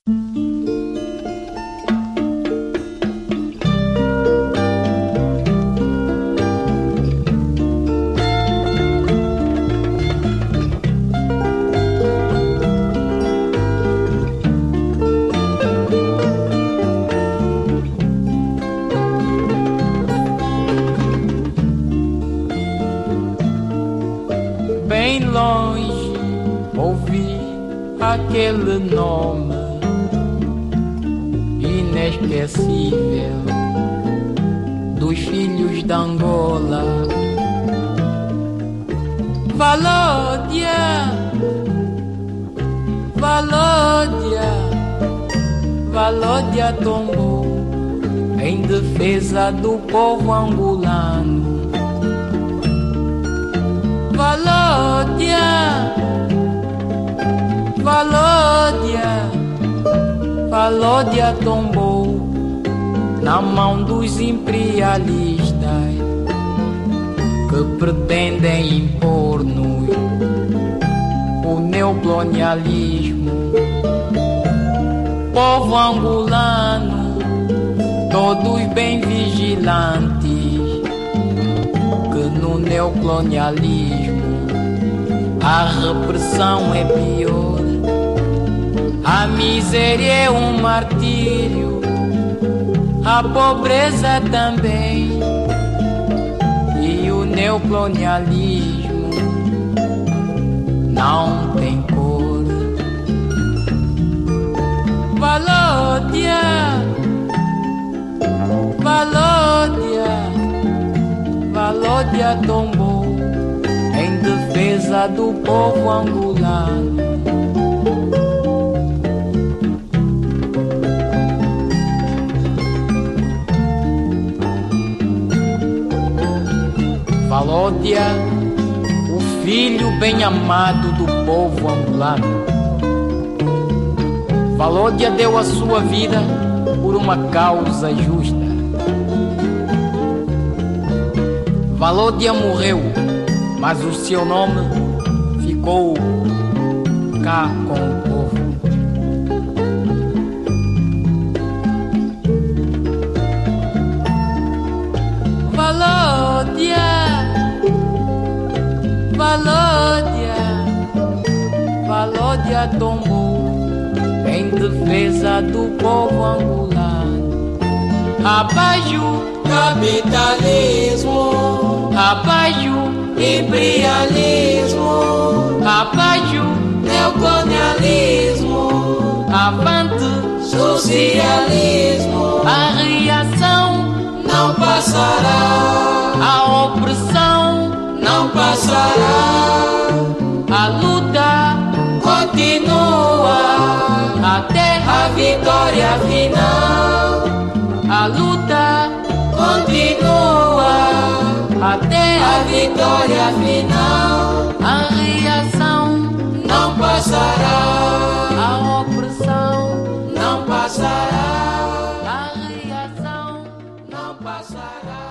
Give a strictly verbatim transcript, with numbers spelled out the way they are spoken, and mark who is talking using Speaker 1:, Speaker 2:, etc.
Speaker 1: Bem longe ouvi aquele nome inesquecível dos filhos de Angola. Valódia, Valódia, Valódia tombou em defesa do povo angolano. Valódia, Valódia, Valódia tombou na mão dos imperialistas que pretendem impor-nos o neocolonialismo. Povo angolano, todos bem vigilantes, que no neocolonialismo a repressão é pior, a miséria é um martírio, a pobreza também, e o neocolonialismo não tem cor. Valódia, Valódia, Valódia tombou em defesa do povo angolano. Valódia, o filho bem amado do povo angolano. Valódia deu a sua vida por uma causa justa. Valódia morreu, mas o seu nome ficou cá com o povo. Valódia, Valódia, Valódia tombou em defesa do povo angolano. Abaixo capitalismo, abaixo imperialismo, abaixo neocolonialismo, avante socialismo. A reação não passará, a opressão não passará, a luta continua até a vitória final. A luta continua até a vitória final. A reação não passará, a opressão não passará, a reação não passará.